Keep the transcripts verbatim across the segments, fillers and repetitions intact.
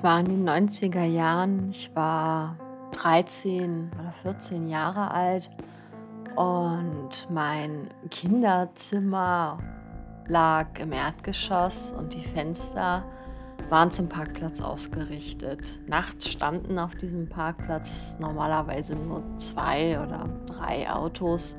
war in den neunziger Jahren. Ich war dreizehn oder vierzehn Jahre alt und mein Kinderzimmer lag im Erdgeschoss und die Fenster waren zum Parkplatz ausgerichtet. Nachts standen auf diesem Parkplatz normalerweise nur zwei oder drei Autos.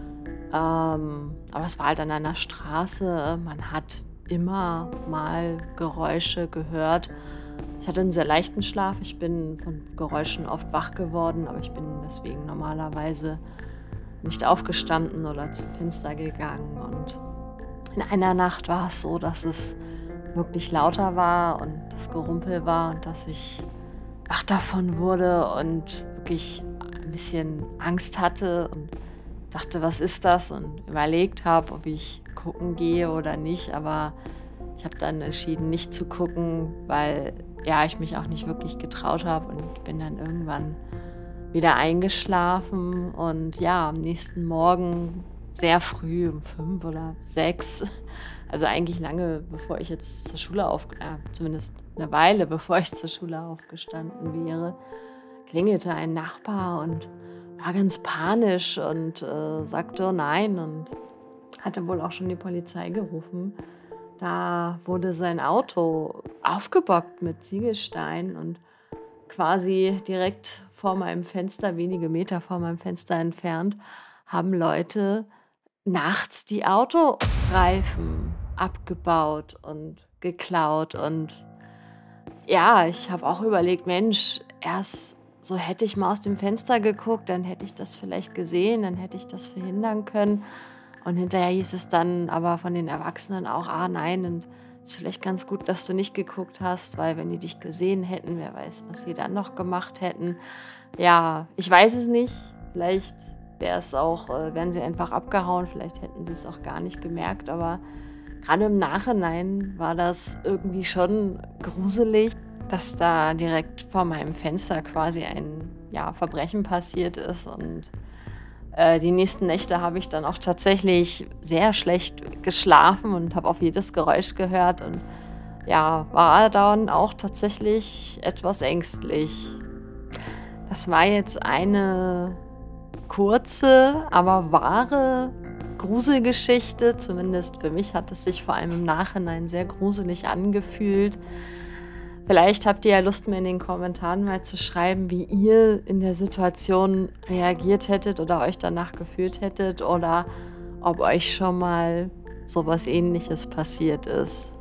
Ähm, aber es war halt an einer Straße. Man hat immer mal Geräusche gehört. Ich hatte einen sehr leichten Schlaf. Ich bin von Geräuschen oft wach geworden, aber ich bin deswegen normalerweise nicht aufgestanden oder zum Fenster gegangen. Und in einer Nacht war es so, dass es wirklich lauter war und das Gerumpel war und dass ich wach davon wurde und wirklich ein bisschen Angst hatte und dachte, was ist das? Und überlegt habe, ob ich gucken gehe oder nicht. Aber ich habe dann entschieden, nicht zu gucken, weil ja, ich mich auch nicht wirklich getraut habe und bin dann irgendwann wieder eingeschlafen. Und ja, am nächsten Morgen sehr früh, um fünf oder sechs, also eigentlich lange bevor ich jetzt zur Schule auf, äh, zumindest eine Weile bevor ich zur Schule aufgestanden wäre, klingelte ein Nachbar und war ganz panisch und äh, sagte nein und hatte wohl auch schon die Polizei gerufen. Da wurde sein Auto aufgebockt mit Ziegelsteinen und quasi direkt vor meinem Fenster, wenige Meter vor meinem Fenster entfernt, haben Leute nachts die Autoreifen abgebaut und geklaut. Und ja, ich habe auch überlegt, Mensch, erst so hätte ich mal aus dem Fenster geguckt, dann hätte ich das vielleicht gesehen, dann hätte ich das verhindern können. Und hinterher hieß es dann aber von den Erwachsenen auch, ah nein, und es ist vielleicht ganz gut, dass du nicht geguckt hast, weil wenn die dich gesehen hätten, wer weiß, was sie dann noch gemacht hätten. Ja, ich weiß es nicht. Vielleicht wäre es auch, äh, wären sie einfach abgehauen, vielleicht hätten sie es auch gar nicht gemerkt, aber gerade im Nachhinein war das irgendwie schon gruselig, dass da direkt vor meinem Fenster quasi ein, ja, Verbrechen passiert ist. Und äh, die nächsten Nächte habe ich dann auch tatsächlich sehr schlecht geschlafen und habe auf jedes Geräusch gehört und ja, war dann auch tatsächlich etwas ängstlich. Das war jetzt eine kurze, aber wahre Gruselgeschichte. Zumindest für mich hat es sich vor allem im Nachhinein sehr gruselig angefühlt. Vielleicht habt ihr ja Lust, mir in den Kommentaren mal zu schreiben, wie ihr in der Situation reagiert hättet oder euch danach gefühlt hättet oder ob euch schon mal sowas Ähnliches passiert ist.